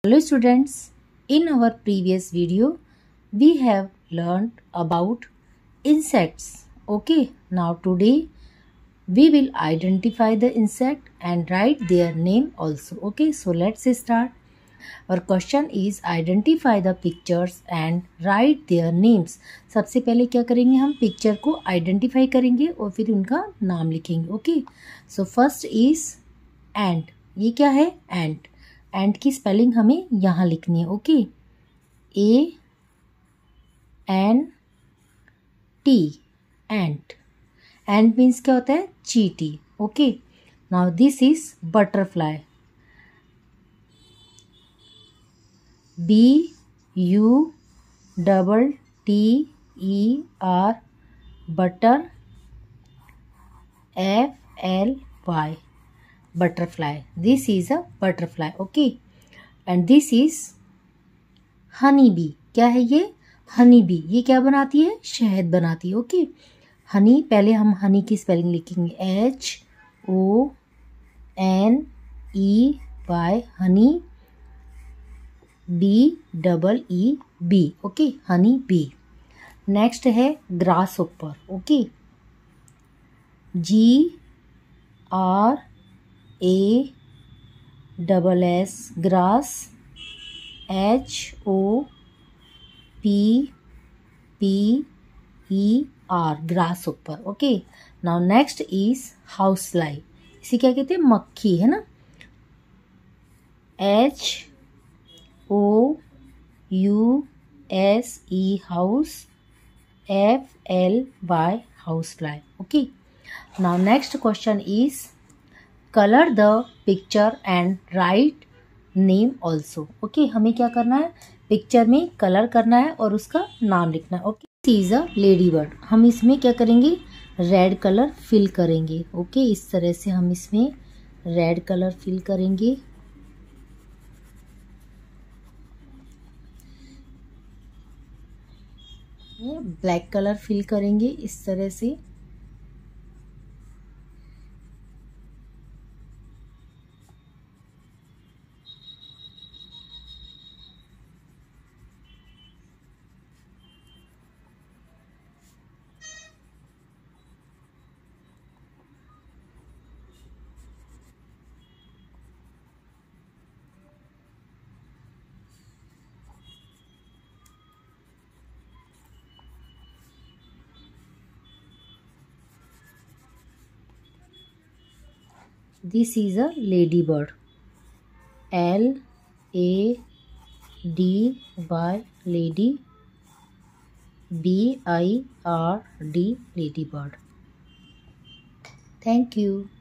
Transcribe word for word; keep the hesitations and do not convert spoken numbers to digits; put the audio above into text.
Hello students, in our previous video we have learned about insects. Okay, now today we will identify the insect and write their name also. Okay, so let's start. Our question is identify the pictures and write their names. सबसे पहले क्या करेंगे, हम picture को identify करेंगे और फिर उनका नाम लिखेंगे. Okay, so first is ant. ये क्या है? एंट. एंट की स्पेलिंग हमें यहाँ लिखनी है. Okay, A N T, ant. Ant means क्या होता है? चींटी. Okay, now this is butterfly. B U double T E R, butter. F L Y, butterfly. This is a butterfly. Okay, and this is honey bee. क्या है ये? Honey bee. ये क्या बनाती है? शहद बनाती है. ओके, हनी, पहले हम हनी की स्पेलिंग लिखेंगे. H O N E Y, honey. B double E B. Okay, honey bee. Next है grasshopper. Okay, G R A double S, grass. H O P P E R, grasshopper. Okay, now next is house fly. इसे क्या कहते हैं? मक्खी, है ना. H O U S E, house. F L Y, house fly. Okay, now next question is colour the picture and write name also. Okay, हमें क्या करना है? पिक्चर में कलर करना है और उसका नाम लिखना है. Okay, this is a lady bird. हम इसमें क्या करेंगे? रेड कलर फिल करेंगे. ओके, इस तरह से हम इसमें रेड कलर फिल करेंगे. ब्लैक कलर फिल करेंगे इस तरह से. This is a ladybird. L A D Y, lady. B I R D, ladybird. Thank you.